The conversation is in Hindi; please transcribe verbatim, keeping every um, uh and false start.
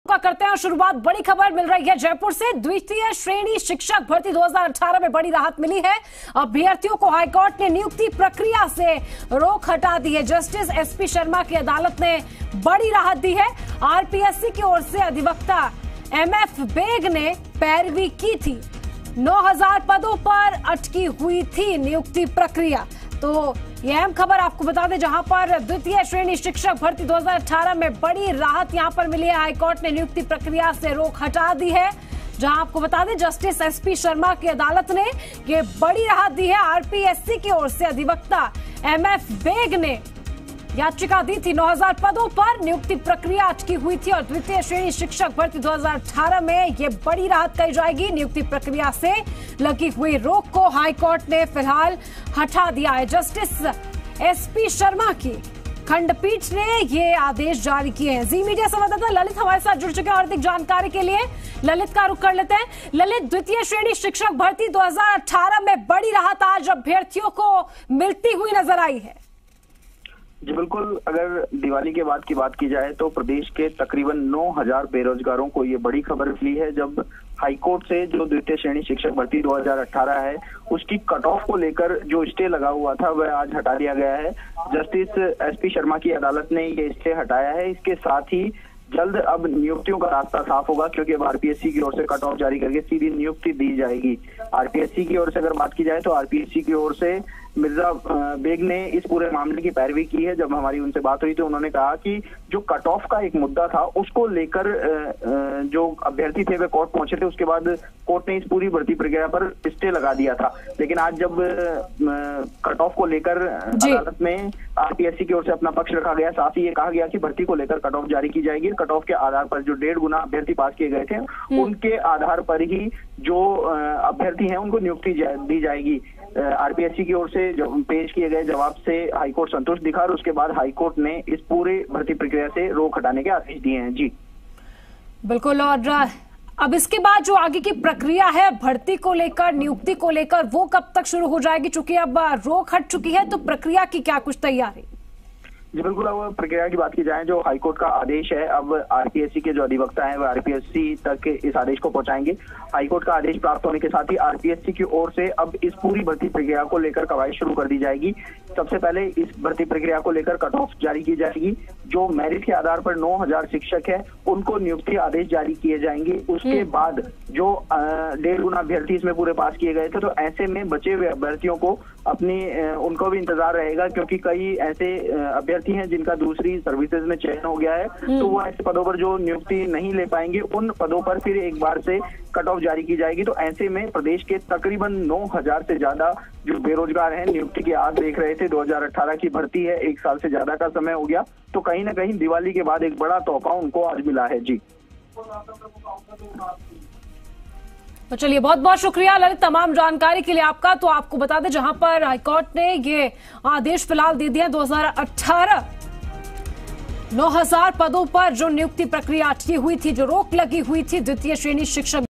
का करते हैं शुरुआत। बड़ी खबर मिल रही है जयपुर से। द्वितीय श्रेणी शिक्षक भर्ती दो हज़ार अठारह में बड़ी राहत मिली है। अभ्यर्थियों को हाईकोर्ट ने नियुक्ति प्रक्रिया से रोक हटा दी है। जस्टिस एसपी शर्मा की अदालत ने बड़ी राहत दी है। आरपीएससी की ओर से अधिवक्ता एमएफ बेग ने पैरवी की थी। नौ हज़ार पदों पर अटकी हुई थी नियुक्ति प्रक्रिया। तो ये अहम खबर आपको बता दें, जहां पर द्वितीय श्रेणी शिक्षक भर्ती दो हज़ार अठारह में बड़ी राहत यहां पर मिली है। हाईकोर्ट ने नियुक्ति प्रक्रिया से रोक हटा दी है। जहां आपको बता दें जस्टिस एसपी शर्मा की अदालत ने ये बड़ी राहत दी है। आरपीएससी की ओर से अधिवक्ता एमएफ बेग ने याचिका दी थी। नौ हज़ार पदों पर नियुक्ति प्रक्रिया अटकी हुई थी और द्वितीय श्रेणी शिक्षक भर्ती दो हज़ार अठारह में ये बड़ी राहत कही जाएगी। नियुक्ति प्रक्रिया से लगी हुई रोक को हाईकोर्ट ने फिलहाल हटा दिया है। जस्टिस एसपी शर्मा की खंडपीठ ने ये आदेश जारी किए हैं। जी मीडिया संवाददाता ललित हमारे साथ जुड़ चुके हैं और अधिक जानकारी के लिए ललित का रुख कर लेते हैं। ललित, द्वितीय श्रेणी शिक्षक भर्ती दो हज़ार अठारह में बड़ी राहत आज अभ्यर्थियों को मिलती हुई नजर आई है। जी बिल्कुल, अगर दिवाली के बाद की बात की जाए तो प्रदेश के तकरीबन नौ हज़ार बेरोजगारों को ये बड़ी खबर मिली है, जब हाईकोर्ट से जो द्वितीय श्रेणी शिक्षक भर्ती दो हज़ार अठारह है उसकी कट ऑफ को लेकर जो स्टे लगा हुआ था वह आज हटा दिया गया है। जस्टिस एसपी शर्मा की अदालत ने ये स्टे हटाया है। इसके साथ ही जल्द अब नियुक्तियों का रास्ता साफ होगा, क्योंकि अब आरपीएससी की ओर से कट ऑफ जारी करके सीधी नियुक्ति दी जाएगी। आरपीएससी की ओर से अगर बात की जाए तो आरपीएससी की ओर से मिर्जा बेग ने इस पूरे मामले की पैरवी की है। जब हमारी उनसे बात हुई तो उन्होंने कहा कि जो कट ऑफ का एक मुद्दा था उसको लेकर जो अभ्यर्थी थे वे कोर्ट पहुंचे थे। उसके बाद कोर्ट ने इस पूरी भर्ती प्रक्रिया पर स्टे लगा दिया था। लेकिन आज जब कट ऑफ को लेकर अदालत में आरपीएससी की ओर से अपना पक्ष रखा गया, साथ ही ये कहा गया कि भर्ती को लेकर कट ऑफ जारी की जाएगी। कट ऑफ के आधार पर जो डेढ़ गुना अभ्यर्थी पास किए गए थे उनके आधार पर ही जो अभ्यर्थी हैं उनको नियुक्ति दी जाएगी। आरपीएससी की ओर से जो पेश किए गए जवाब से हाईकोर्ट संतुष्ट दिखा और उसके बाद हाईकोर्ट ने इस पूरे भर्ती प्रक्रिया से रोक हटाने के आदेश दिए हैं। जी बिल्कुल, और अब इसके बाद जो आगे की प्रक्रिया है भर्ती को लेकर, नियुक्ति को लेकर, वो कब तक शुरू हो जाएगी? चूंकि अब रोक हट चुकी है तो प्रक्रिया की क्या कुछ तैयारी? जी बिल्कुल, अब प्रक्रिया की बात की जाए, जो हाईकोर्ट का आदेश है अब आरपीएससी के जो अधिवक्ता हैं वह आरपीएससी तक इस आदेश को पहुंचाएंगे। हाईकोर्ट का आदेश प्राप्त होने के साथ ही आरपीएससी की ओर से अब इस पूरी भर्ती प्रक्रिया को लेकर कवायद शुरू कर दी जाएगी। सबसे पहले इस भर्ती प्रक्रिया को लेकर कट ऑफ जारी की जाएगी। जो मेरिट के आधार पर नौ हज़ार शिक्षक है उनको नियुक्ति आदेश जारी किए जाएंगे। उसके बाद जो डेढ़ गुना अभ्यर्थी इसमें पूरे पास किए गए थे, तो ऐसे में बचे हुए अभ्यर्थियों को अपनी उनको भी इंतजार रहेगा, क्योंकि कई ऐसे अभ्यर्थी हैं जिनका दूसरी सर्विसेज में चयन हो गया है, तो वो ऐसे पदों पर जो नियुक्ति नहीं ले पाएंगे उन पदों पर फिर एक बार से कट ऑफ जारी की जाएगी। तो ऐसे में प्रदेश के तकरीबन नौ हज़ार से ज्यादा जो बेरोजगार हैं नियुक्ति की आस देख रहे थे। दो हज़ार अठारह की भर्ती है, एक साल से ज्यादा का समय हो गया, तो कहीं ना कहीं दिवाली के बाद एक बड़ा तोहफा उनको आज मिला है। जी तो चलिए, बहुत बहुत शुक्रिया ललित तमाम जानकारी के लिए आपका। तो आपको बता दें जहां पर हाईकोर्ट ने ये आदेश फिलहाल दे दिया दो हज़ार अठारह नौ हज़ार पदों पर जो नियुक्ति प्रक्रिया अटकी हुई थी, जो रोक लगी हुई थी द्वितीय श्रेणी शिक्षक